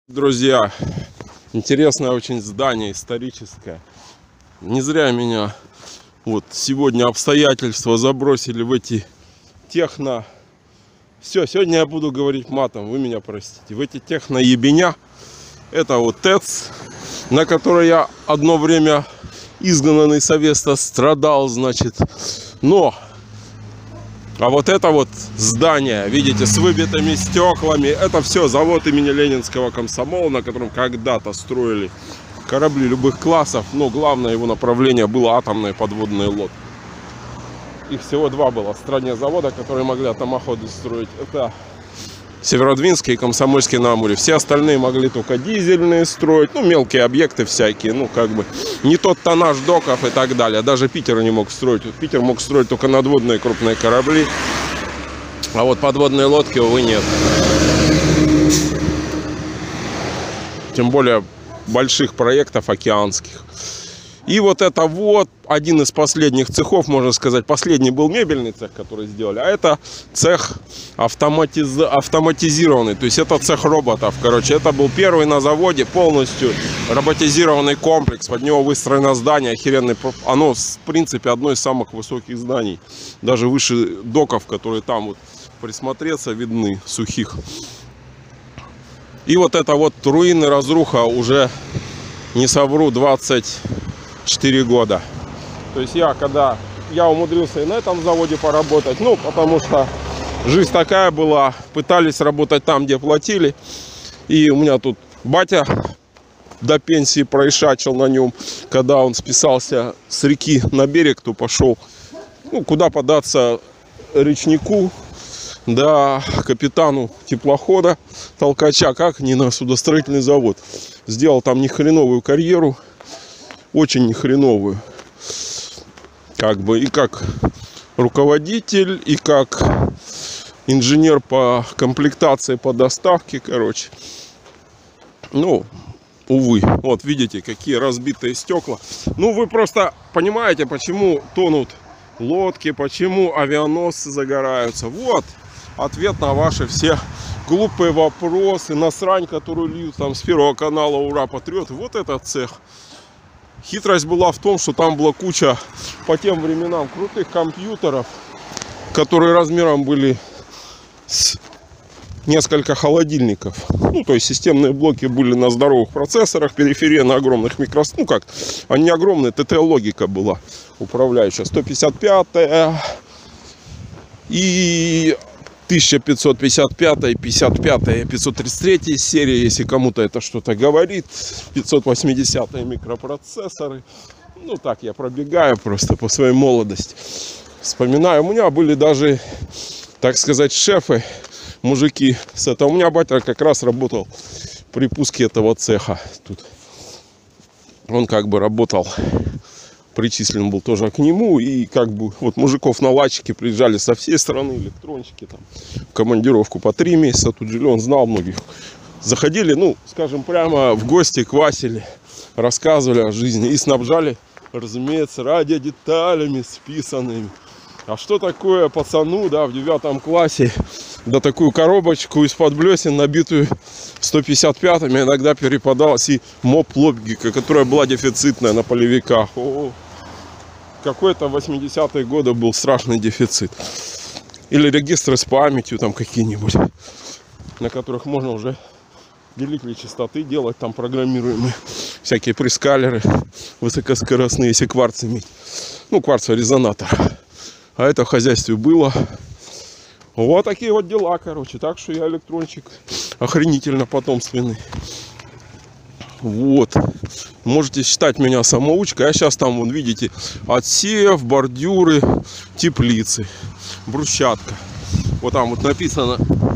Друзья, интересное очень здание, историческое. Не зря меня вот сегодня обстоятельства забросили в эти техно... Все, сегодня я буду говорить матом, вы меня простите. В эти техно-ебеня. Это вот ТЭЦ, на которой я одно время изгнанный с Овеста страдал, значит. Но... А вот это вот здание, видите, с выбитыми стеклами, это все завод имени Ленинского комсомола, на котором когда-то строили корабли любых классов. Но главное его направление было атомные подводные лодки. Их всего два было в стране завода, которые могли атомоходы строить. Это Северодвинский и Комсомольский на Амуре. Все остальные могли только дизельные строить, ну, мелкие объекты всякие, ну, как бы, не тот тоннаж доков и так далее. Даже Питер не мог строить. Питер мог строить только надводные крупные корабли, а вот подводные лодки, увы, нет. Тем более больших проектов океанских. И вот это вот один из последних цехов, можно сказать. Последний был мебельный цех, который сделали. А это цех автоматизированный. То есть это цех роботов. Короче, это был первый на заводе полностью роботизированный комплекс. Под него выстроено здание охеренное. Оно, в принципе, одно из самых высоких зданий. Даже выше доков, которые там вот присмотреться видны, сухих. И вот это вот руины, разруха уже, не совру, 24 года. То есть когда я умудрился и на этом заводе поработать, ну, потому что жизнь такая была, пытались работать там, где платили. И у меня тут батя до пенсии проишачил на нем, когда он списался с реки на берег, то пошел, ну, куда податься речнику, да, капитану теплохода, толкача, как не на судостроительный завод. Сделал там нехреновую карьеру, очень нехреновую, как бы, и как руководитель, и как инженер по комплектации, по доставке, короче. Ну, увы, вот видите, какие разбитые стекла. Ну, вы просто понимаете, почему тонут лодки, почему авианосцы загораются. Вот ответ на ваши все глупые вопросы, на срань, которую льют там с Первого канала «Ура, патриоты». Вот этот цех. Хитрость была в том, что там была куча по тем временам крутых компьютеров, которые размером были с несколько холодильников. Ну, то есть системные блоки были на здоровых процессорах, периферия на огромных микрос... Ну как, они не огромные, ТТ-логика была управляющая. 155-я и 1555, 55, 533 серии, если кому-то это что-то говорит. 580 микропроцессоры. Ну так, я пробегаю просто по своей молодости. Вспоминаю, у меня были даже, так сказать, шефы, мужики с этого. У меня батя как раз работал при пуске этого цеха. Тут он как бы работал, причислен был тоже к нему. И как бы вот мужиков наладчики приезжали со всей страны, электронщики там в командировку по 3 месяца. Тут жили, он знал многих. Заходили, ну, скажем, прямо в гости, квасили, рассказывали о жизни и снабжали, разумеется, радиодеталями списанными. А что такое пацану, да, в 9 классе, да, такую коробочку из-под блесен, набитую 155-ми, иногда перепадалась и моп-логика, которая была дефицитная на полевиках. Какой-то 80-е годы был страшный дефицит. Или регистры с памятью там какие-нибудь, на которых можно уже делители частоты делать, там программируемые всякие прескалеры высокоскоростные, если кварц иметь. Ну, кварцевый резонатор. А это в хозяйстве было. Вот такие вот дела, короче. Так что я электрончик охренительно потомственный. Вот. Можете считать меня самоучкой. А сейчас там, вон, видите, отсев, бордюры, теплицы, брусчатка. Вот там вот написано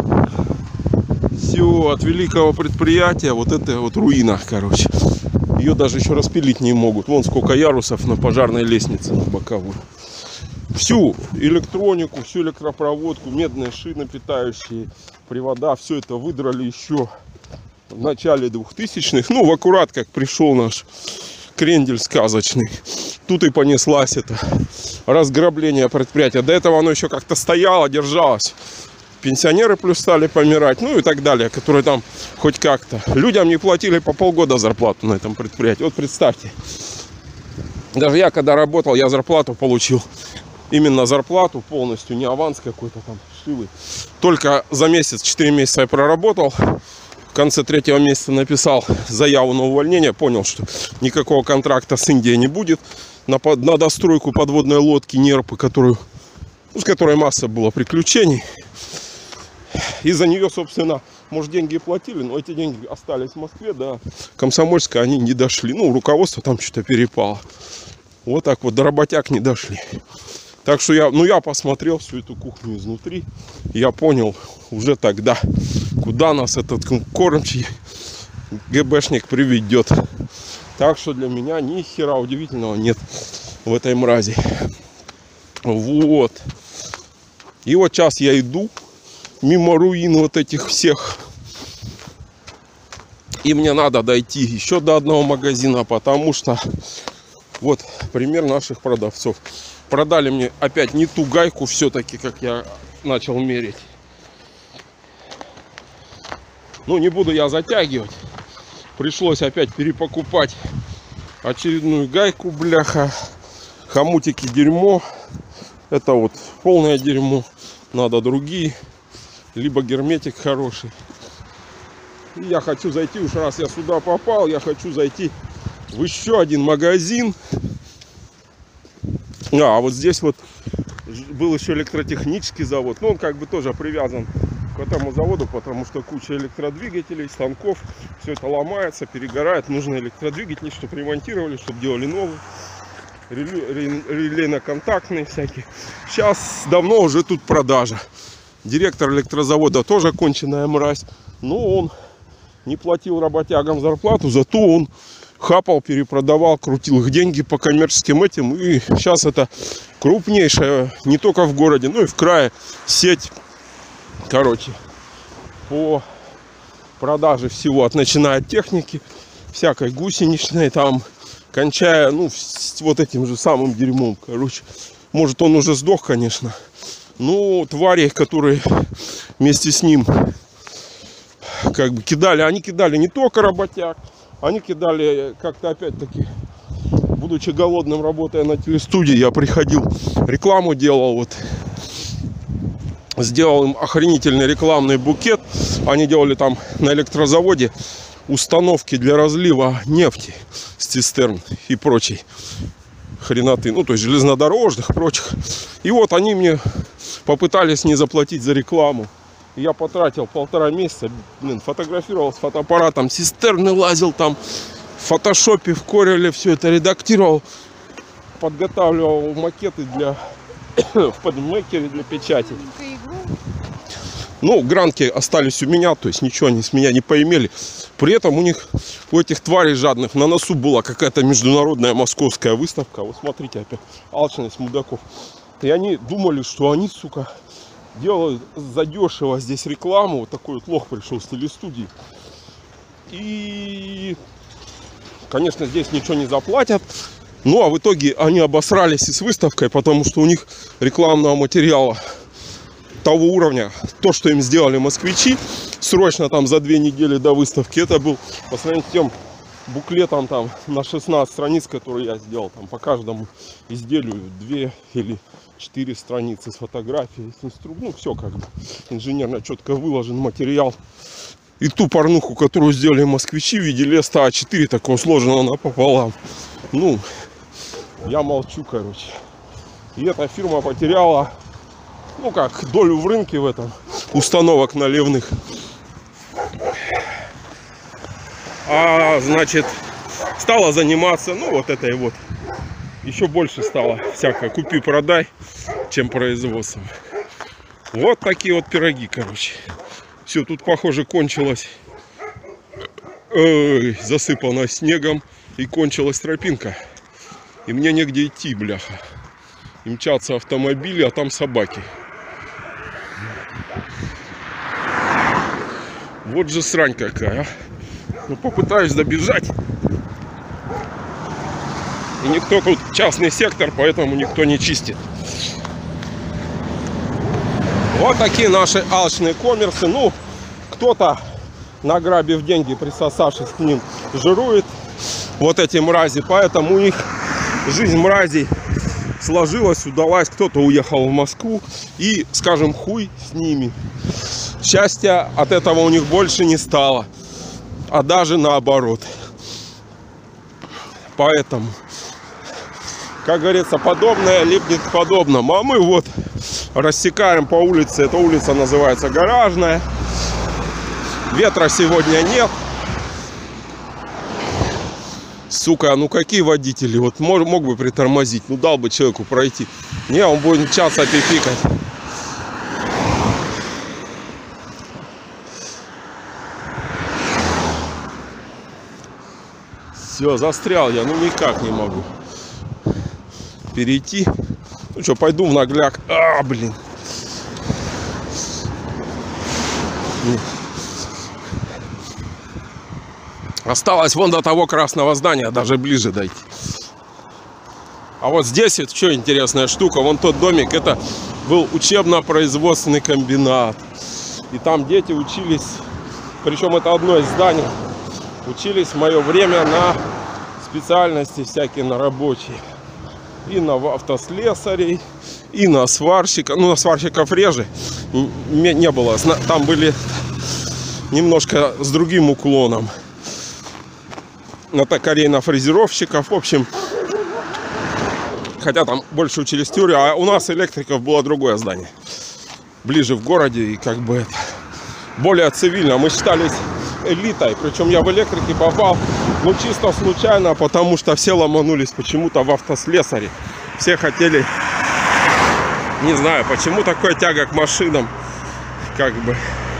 все от великого предприятия. Вот это вот руина, короче. Ее даже еще распилить не могут. Вон сколько ярусов на пожарной лестнице на боковой. Всю электронику, всю электропроводку, медные шины питающие, привода, все это выдрали еще в начале 2000-х. Ну, в аккурат, как пришел наш крендель сказочный. Тут и понеслась это разграбление предприятия. До этого оно еще как-то стояло, держалось. пенсионеры плюс стали помирать, ну и так далее, которые там хоть как-то. Людям не платили по полгода зарплату на этом предприятии. Вот представьте, даже я когда работал, я зарплату получил. Именно зарплату полностью, не аванс какой-то там шивый. Только за месяц, 4 месяца я проработал. В конце 3-го месяца написал заяву на увольнение. Понял, что никакого контракта с Индией не будет. На достройку подводной лодки Нерпы, с которой масса было приключений. Из-за нее, собственно, может, деньги и платили, но эти деньги остались в Москве, да. Комсомольска они не дошли. Ну, руководство там что-то перепало. Вот так вот, до работяг не дошли. Так что я посмотрел всю эту кухню изнутри. Я понял уже тогда, куда нас этот кормчий ГБшник приведет. Так что для меня ни хера удивительного нет в этой мрази. Вот. И вот сейчас я иду мимо руин вот этих всех. И мне надо дойти еще до одного магазина, потому что вот пример наших продавцов. Продали мне опять не ту гайку все-таки, как я начал мерить. Ну, не буду я затягивать. Пришлось опять перепокупать очередную гайку, бляха. Хомутики дерьмо. Это вот полное дерьмо. Надо другие. Либо герметик хороший. И я хочу зайти, уж раз я сюда попал, я хочу зайти в еще один магазин. А вот здесь вот был еще электротехнический завод. Но он как бы тоже привязан к этому заводу, потому что куча электродвигателей, станков. Все это ломается, перегорает. Нужны электродвигатели, чтобы ремонтировали, чтобы делали новые. Релейно-контактные всякие. Сейчас давно уже тут продажа. Директор электрозавода тоже конченая мразь. Но он не платил работягам зарплату, зато он хапал, перепродавал, крутил их деньги по коммерческим этим. И сейчас это крупнейшая, не только в городе, но и в крае сеть, короче, по продаже всего, от начиная от техники, всякой гусеничной, там, кончая, ну, вот этим же самым дерьмом, короче. Может, он уже сдох, конечно. Ну, твари, которые вместе с ним как бы кидали, они кидали не только работяг, они кидали как-то опять-таки, будучи голодным, работая на телестудии, я приходил, рекламу делал, вот, сделал им охренительный рекламный букет. Они делали там на электрозаводе установки для разлива нефти с цистерн и прочей хреноты, ну, то есть железнодорожных, прочих. И вот они мне попытались не заплатить за рекламу. Я потратил 1,5 месяца, фотографировал с фотоаппаратом, цистерны лазил там, в фотошопе, в Corel все это редактировал, подготавливал макеты для в подмекере для печати. Ну, гранки остались у меня, то есть ничего они с меня не поимели. При этом у этих тварей жадных на носу была какая-то международная московская выставка. Вот смотрите, опять алчность мудаков. И они думали, что они, сука, делают задешево здесь рекламу. Вот такой вот лох пришел с телестудии. И, конечно, здесь ничего не заплатят. Ну, а в итоге они обосрались и с выставкой, потому что у них рекламного материала того уровня, то, что им сделали москвичи, срочно там за 2 недели до выставки, это был по сравнению с тем буклетом там на 16 страниц, который я сделал, там по каждому изделию 2 или 4 страницы с фотографией, с инструкцией, ну, все как бы инженерно четко выложен материал. И ту порнуху, которую сделали москвичи в виде листа А4, такого сложенного напополам. Ну, я молчу, короче. И эта фирма потеряла, ну как, долю в рынке в этом, установок наливных. А, значит, стала заниматься, ну, вот этой вот. Еще больше стало всякое купи-продай, чем производством. Вот такие вот пироги, короче. Все, тут, похоже, кончилось. Засыпано снегом. И кончилась тропинка. И мне негде идти, бляха. И мчатся автомобили, а там собаки. Вот же срань какая, а. Ну, попытаюсь добежать. И никто тут, частный сектор, поэтому никто не чистит. Вот такие наши алчные коммерсы. Ну, кто-то, награбив деньги, присосавшись к ним, жирует. Вот эти мрази. Поэтому у них жизнь мразей сложилась, удалась. Кто-то уехал в Москву. И, скажем, хуй с ними. Счастья от этого у них больше не стало. А даже наоборот. Поэтому, как говорится, подобное липнет к подобному. А мы вот рассекаем по улице. Эта улица называется Гаражная. Ветра сегодня нет. Сука, ну какие водители? Вот мог бы притормозить. Ну дал бы человеку пройти. Не, он будет мчаться пипикать. Все, застрял я. Ну никак не могу перейти. Ну что, пойду в нагляк. А, блин. Осталось вон до того красного здания, даже ближе дойти. А вот здесь вот что интересная штука. Вон тот домик, это был учебно-производственный комбинат. И там дети учились, причем это одно из зданий, учились в мое время на специальности всякие, на рабочие. И на автослесарей, и на сварщика. Ну, на сварщиков реже не было. Там были немножко с другим уклоном. На токарей, на фрезеровщиков. В общем, хотя там больше учились теорию. А у нас электриков было другое здание. Ближе в городе. И как бы это более цивильно. Мы считались элитой. Причем я в электрике попал, ну, чисто случайно, потому что все ломанулись почему-то в автослесаре. Все хотели, не знаю, почему такая тяга к машинам, как бы.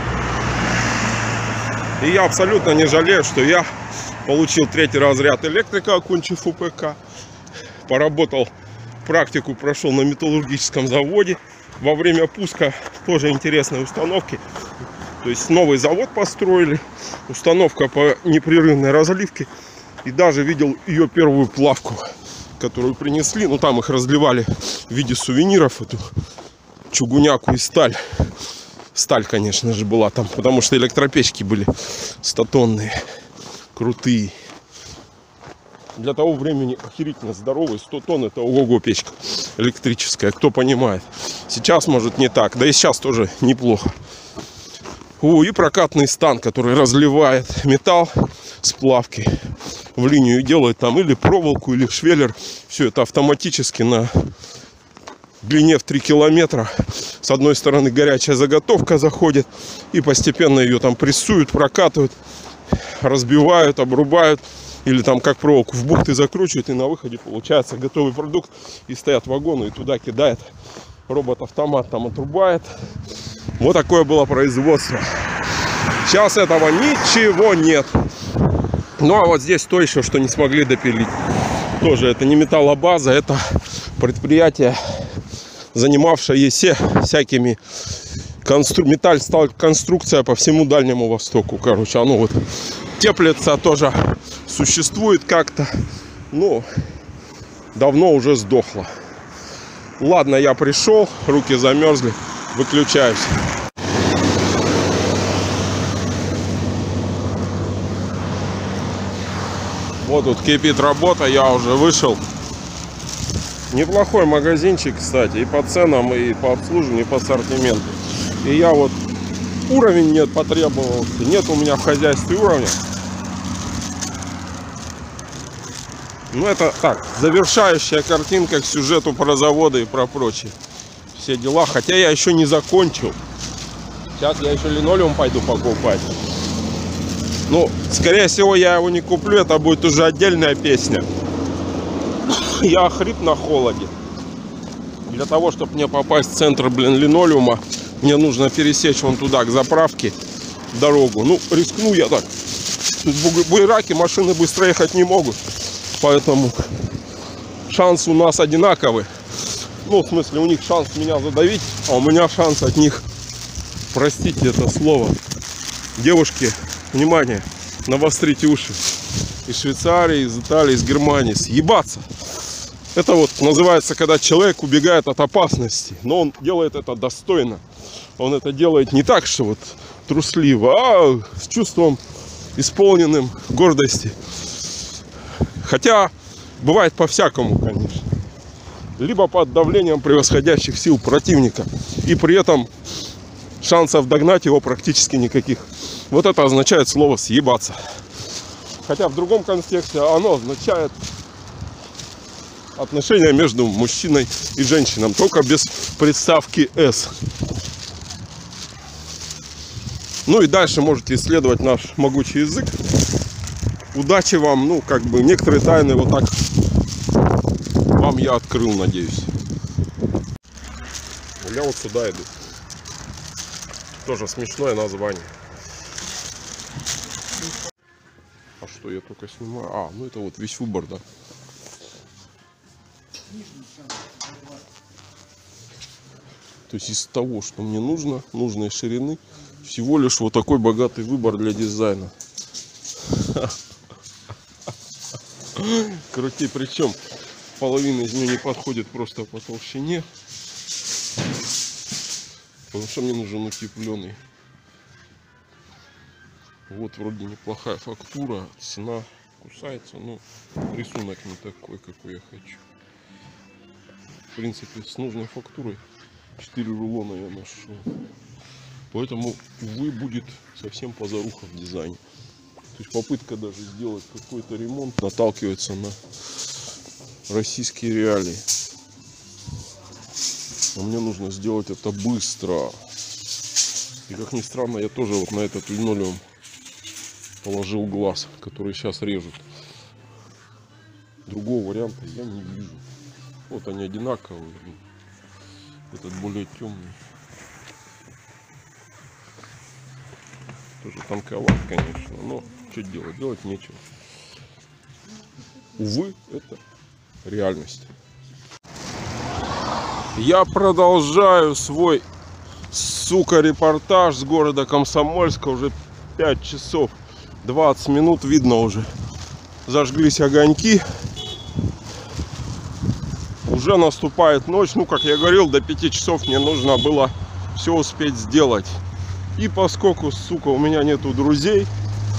И я абсолютно не жалею, что я получил 3-й разряд электрика, окончив УПК. Поработал, практику прошел на металлургическом заводе. Во время пуска тоже интересные установки. То есть новый завод построили, установка по непрерывной разливке. И даже видел ее первую плавку, которую принесли. Ну там их разливали в виде сувениров, эту чугуняку и сталь. Сталь, конечно же, была там, потому что электропечки были 100-тонные, крутые. Для того времени охерительно здоровый. 100 тонн это ого-го печка электрическая, кто понимает. Сейчас может не так, да и сейчас тоже неплохо. И прокатный стан, который разливает металл с плавки в линию и делает там или проволоку, или швеллер. Все это автоматически на длине в 3 километра. С одной стороны горячая заготовка заходит, и постепенно ее там прессуют, прокатывают, разбивают, обрубают. Или там как проволоку в бухты закручивают, и на выходе получается готовый продукт. И стоят вагоны, и туда кидает робот-автомат, там отрубает. Вот такое было производство. Сейчас этого ничего нет. Ну а вот здесь то еще, что не смогли допилить. Тоже это не металлобаза, это предприятие, занимавшееся всякими металл, сталь, конструкция по всему Дальнему Востоку. Короче, оно вот теплится, тоже существует как-то. Но давно уже сдохло. Ладно, я пришел, руки замерзли. Выключаюсь. Вот тут кипит работа, я уже вышел. Неплохой магазинчик, кстати, и по ценам, и по обслуживанию, и по ассортименту. И я вот, уровень нет, потребовался. Нет у меня в хозяйстве уровня. Ну это так, завершающая картинка к сюжету про заводы и про прочее. Все дела, хотя я еще не закончил. Сейчас я еще линолеум пойду покупать. Ну, скорее всего, я его не куплю. Это будет уже отдельная песня. Я охрип на холоде. Для того, чтобы мне попасть в центр, блин, линолеума, мне нужно пересечь вон туда, к заправке, дорогу. Ну, рискну я так. Тут буераки, машины быстро ехать не могут. Поэтому шанс у нас одинаковый. Ну, в смысле, у них шанс меня задавить, а у меня шанс от них, простите это слово, девушки, внимание, навострите уши. Из Швейцарии, из Италии, из Германии, съебаться. Это вот называется, когда человек убегает от опасности, но он делает это достойно. он это делает не так, что вот трусливо, а с чувством исполненным гордости. Хотя бывает по-всякому, конечно. Либо под давлением превосходящих сил противника. И при этом шансов догнать его практически никаких. Вот это означает слово «съебаться». Хотя в другом контексте оно означает отношения между мужчиной и женщиной. Только без приставки «с». Ну и дальше можете исследовать наш могучий язык. Удачи вам. Ну, как бы некоторые тайны вот так вам я открыл, надеюсь. Я вот сюда иду. Тоже смешное название. А что я только снимаю? А, ну это вот весь выбор, да. То есть из того, что мне нужно, нужной ширины, всего лишь вот такой богатый выбор для дизайна. Короче, причем половина из нее не подходит просто по толщине. Потому что мне нужен утепленный. Вот вроде неплохая фактура, цена кусается, но рисунок не такой, какой я хочу. В принципе, с нужной фактурой 4 рулона я нашел. Поэтому, увы, будет совсем позаруха в дизайне. То есть попытка даже сделать какой-то ремонт наталкивается на российские реалии. Но мне нужно сделать это быстро. И как ни странно, я тоже вот на этот линолеум положил глаз, который сейчас режут. Другого варианта я не вижу. Вот они одинаковые. Этот более темный. Тоже тонковат, конечно, но что делать? Делать нечего. Увы, это реальность. Я продолжаю свой, сука, репортаж с города Комсомольска. Уже 5 часов 20 минут, видно уже. Зажглись огоньки. Уже наступает ночь. Ну, как я говорил, до 5 часов мне нужно было все успеть сделать. И поскольку, сука, у меня нету друзей,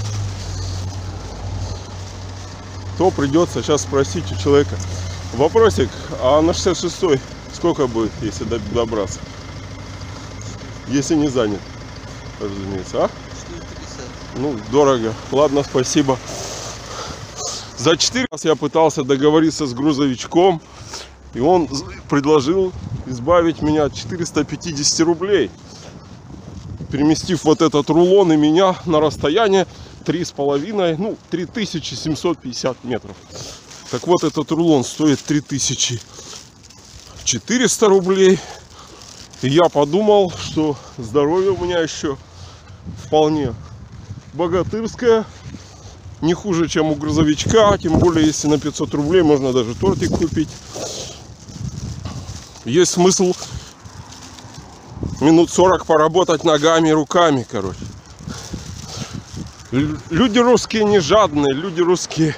то придется сейчас спросить у человека. Вопросик, а на 66-й сколько будет, если добраться? Если не занят, разумеется, а? 450. Ну, дорого. Ладно, спасибо. За 4 раза я пытался договориться с грузовичком, и он предложил избавить меня от 450 рублей. Переместив вот этот рулон и меня на расстояние 3,5, ну, 3750 метров. Так вот, этот рулон стоит 3400 рублей. И я подумал, что здоровье у меня еще вполне богатырское. Не хуже, чем у грузовичка. Тем более, если на 500 рублей можно даже тортик купить. Есть смысл минут 40 поработать ногами и руками, короче. Люди русские не жадные, люди русские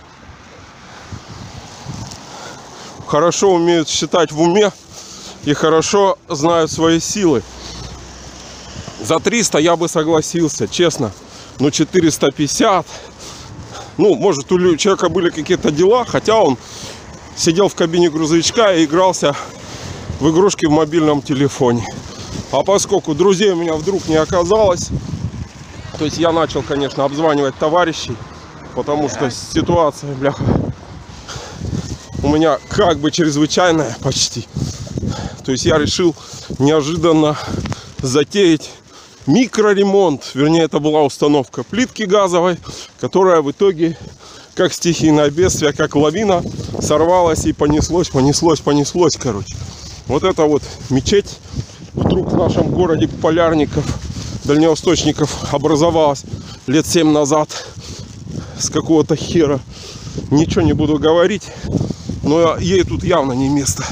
хорошо умеют считать в уме и хорошо знают свои силы. За 300 я бы согласился, честно. Но 450, ну, может, у человека были какие-то дела, хотя он сидел в кабине грузовичка и игрался в игрушки в мобильном телефоне. А поскольку друзей у меня вдруг не оказалось, то есть я начал, конечно, обзванивать товарищей, потому что ситуация, бляха, у меня как бы чрезвычайная почти. То есть я решил неожиданно затеять микроремонт. Вернее, это была установка плитки газовой, которая в итоге, как стихийное бедствие, как лавина, сорвалась и понеслось, короче. Вот это вот мечеть вдруг в нашем городе полярников, дальневосточников образовалась лет 7 назад с какого-то хера. Ничего не буду говорить, но ей тут явно не место.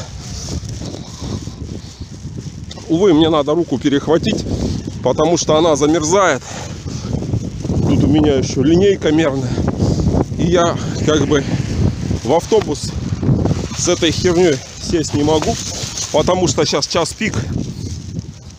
Увы, мне надо руку перехватить, потому что она замерзает. Тут у меня еще линейка мерная. И я как бы в автобус с этой херней сесть не могу, потому что сейчас час пик.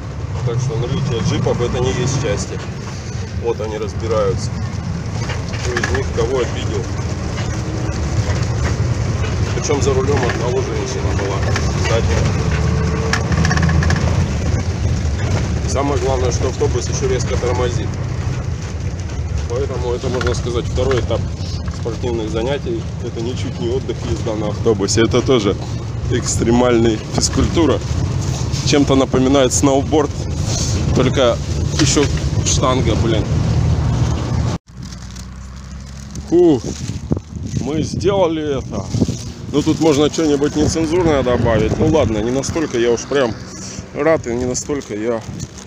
Так что наличие джипов это не есть счастье. Вот они разбираются. Кто из них кого обидел. Причем за рулем одного женщина была. Кстати. Самое главное, что автобус еще резко тормозит. Поэтому это, можно сказать, второй этап спортивных занятий. Это ничуть не отдых, езда на автобусе. Это тоже экстремальная физкультура. Чем-то напоминает сноуборд, только еще штанга, блин. Мы сделали это. Ну тут можно что-нибудь нецензурное добавить. Ну ладно, не настолько я уж прям рад, и не настолько я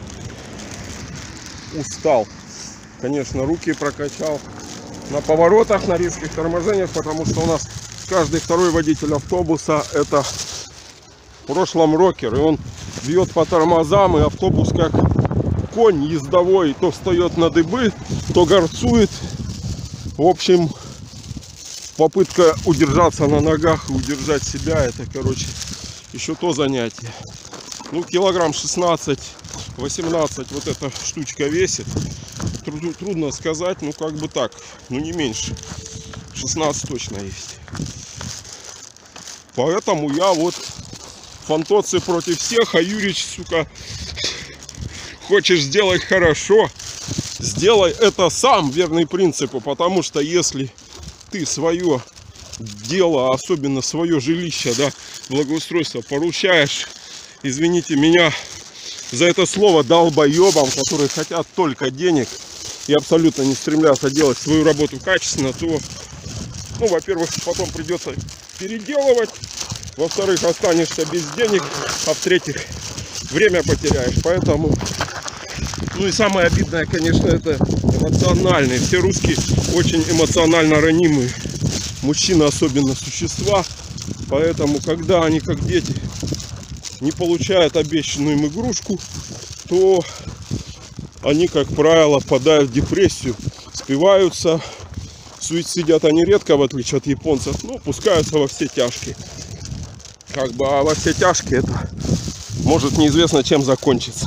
устал. Конечно, руки прокачал на поворотах, на резких торможениях, потому что у нас каждый второй водитель автобуса это в прошлом рокер, и он бьет по тормозам, и автобус как конь ездовой то встает на дыбы, то горцует. В общем, попытка удержаться на ногах и удержать себя, это, короче, еще то занятие. Ну, килограмм 16-18 вот эта штучка весит. Трудно сказать, ну как бы так, ну не меньше. 16 точно есть. Поэтому я вот фантоци против всех, а Юрич, сука, хочешь сделать хорошо, сделай это сам, верный принципу. Потому что если ты свое дело, особенно свое жилище, да, благоустройство поручаешь, извините меня за это слово, долбоебам, которые хотят только денег и абсолютно не стремятся делать свою работу качественно, то, ну, во-первых, потом придется переделывать, во-вторых, останешься без денег, а в-третьих, время потеряешь. Поэтому, ну и самое обидное, конечно, это эмоциональные. Все русские очень эмоционально ранимые, мужчины особенно, существа. Поэтому, когда они, как дети, не получают обещанную им игрушку, то они, как правило, впадают в депрессию, спиваются, суицидят они редко, в отличие от японцев, но пускаются во все тяжкие. Как бы, а во все тяжкие это может неизвестно чем закончиться.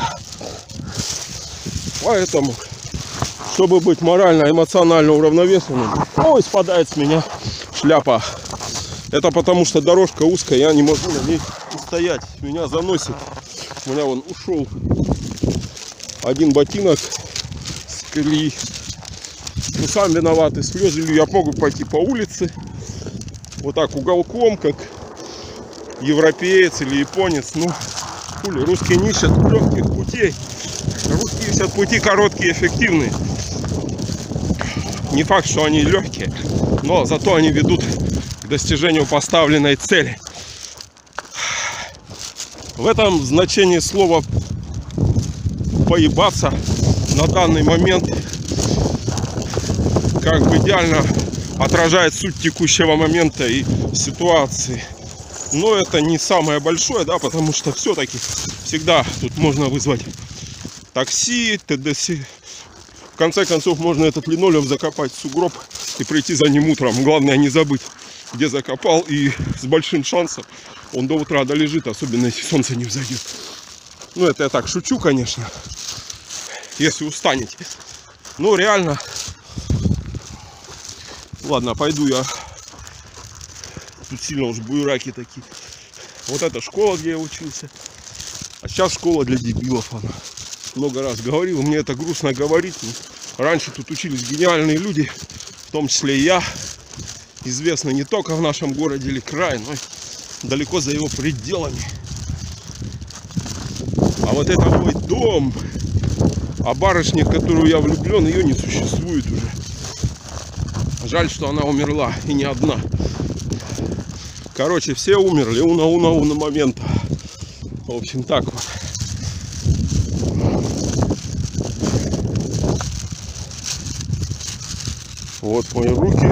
Поэтому, чтобы быть морально, эмоционально уравновешенным, ой, спадает с меня шляпа. Это потому что дорожка узкая, я не могу на ней стоять, меня заносит. У меня вон ушел один ботинок с колеи. Ну, сам виноватый, слезы. Я могу пойти по улице вот так уголком, как европеец или японец. Ну, хули, русские не ищут легких путей. Русские ищут пути короткие, эффективные. Не факт, что они легкие, но зато они ведут к достижению поставленной цели. В этом значении слова поебаться на данный момент как бы идеально отражает суть текущего момента и ситуации. Но это не самое большое, да, потому что все-таки всегда тут можно вызвать такси, т.д. В конце концов, можно этот линолеум закопать в сугроб и прийти за ним утром. Главное не забыть, где закопал, и с большим шансом он до утра долежит, особенно если солнце не взойдет. Ну, это я так шучу, конечно, если устанете. Но реально, ладно, пойду я. Тут сильно уж буераки такие. Вот это школа, где я учился. А сейчас школа для дебилов она. Много раз говорил, мне это грустно говорить. Раньше тут учились гениальные люди, в том числе и я. Известный не только в нашем городе или крае, но и далеко за его пределами. А вот это мой дом. А барышня, в которую я влюблен, ее не существует уже. Жаль, что она умерла, и не одна. Короче, все умерли уна момента. В общем, так вот. Вот мои руки.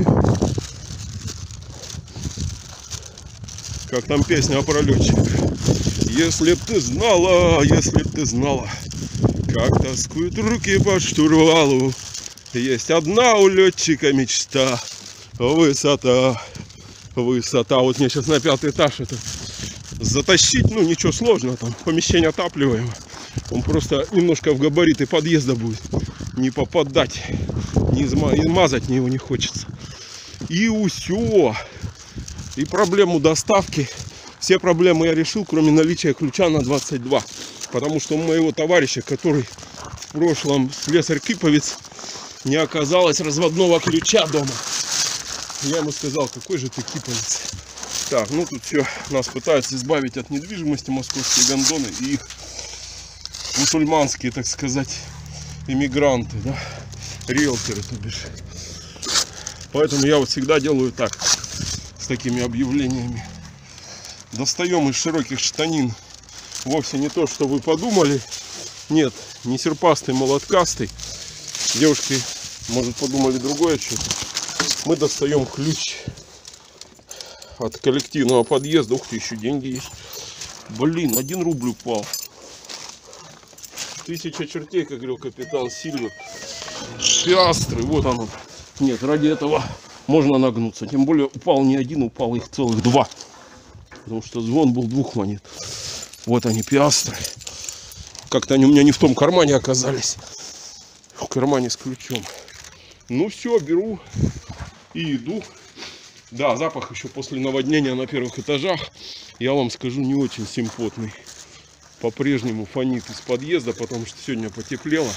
Как там песня о пролетчиках. Если б ты знала, как тоскуют руки по штурвалу. Есть одна у летчика мечта. Высота. Высота. Вот мне сейчас на 5-й этаж это затащить, ну ничего сложного, там помещение отапливаемое. Он просто немножко в габариты подъезда будет не попадать, не мазать его не хочется. И усё. И проблему доставки, все проблемы я решил, кроме наличия ключа на 22. Потому что у моего товарища, который в прошлом слесарь-киповец, не оказалось разводного ключа дома. Я ему сказал, какой же ты киповец. Так, ну тут все, нас пытаются избавить от недвижимости московские гондоны и их мусульманские, так сказать, иммигранты, да, риэлторы, то бишь. Поэтому я вот всегда делаю так, с такими объявлениями. Достаем из широких штанин вовсе не то, что вы подумали. Нет, не серпастый, молоткастый. Девушки, может, подумали другое что-то. Мы достаем ключ от коллективного подъезда. Ух ты, еще деньги есть. Блин, 1 рубль упал. 1000 чертей, как говорил капитан Сильвер. Пиастры, вот оно. Нет, ради этого можно нагнуться. Тем более упал не 1, упал их целых 2. Потому что звон был 2 монет. Вот они, пиастры. Как-то они у меня не в том кармане оказались. В кармане с ключом. Ну все, беру и иду. Да, запах еще после наводнения на первых этажах, я вам скажу, не очень симпотный. По-прежнему фонит из подъезда, потому что сегодня потеплело.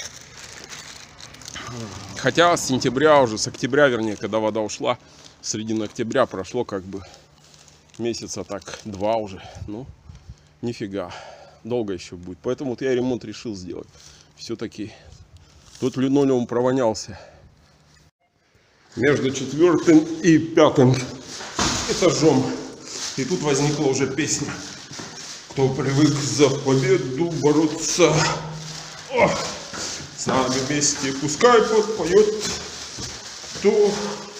Хотя с сентября уже, с октября, вернее, когда вода ушла, с середины октября прошло как бы месяца так 2 уже. Ну, нифига, долго еще будет. Поэтому вот я ремонт решил сделать. Все-таки тут линолеум провонялся. Между 4-м и 5-м этажом. И тут возникла уже песня. Кто привык за победу бороться, ох, с нами вместе пускай подпоет. Кто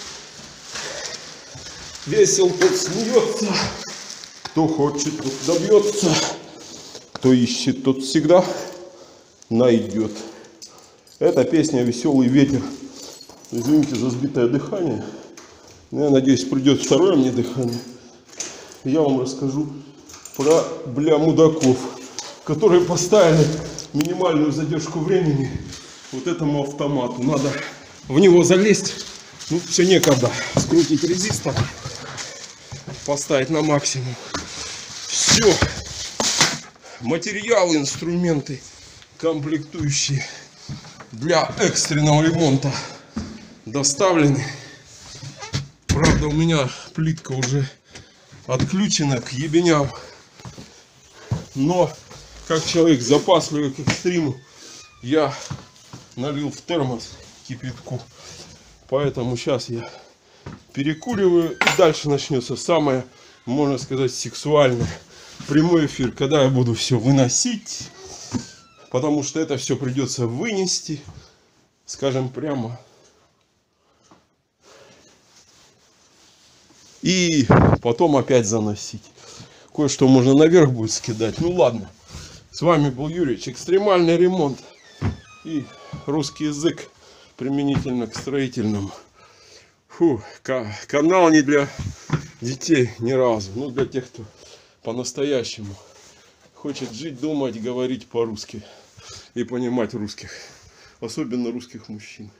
весел, тот смеется. Кто хочет, тот добьется. Кто ищет, тот всегда найдет. Эта песня «Веселый ветер». Извините за сбитое дыхание. Я надеюсь, придет второе мне дыхание. Я вам расскажу про мудаков, которые поставили минимальную задержку времени вот этому автомату. Надо в него залезть. Ну, все некогда. Скрутить резистор. Поставить на максимум. Все. Материалы, инструменты, комплектующие для экстренного ремонта доставлены. Правда, у меня плитка уже отключена к ебеням. Но, как человек запасливый к экстриму, я налил в термос кипятку. Поэтому сейчас я перекуриваю. И дальше начнется самое, можно сказать, сексуальное. Прямой эфир, когда я буду все выносить. Потому что это все придется вынести. Скажем прямо. И потом опять заносить. Кое-что можно наверх будет скидать. Ну ладно. С вами был Юрич. Экстремальный ремонт. И русский язык применительно к строительному. Фу, канал не для детей ни разу. Ну, для тех, кто по-настоящему хочет жить, думать, говорить по-русски. И понимать русских. Особенно русских мужчин.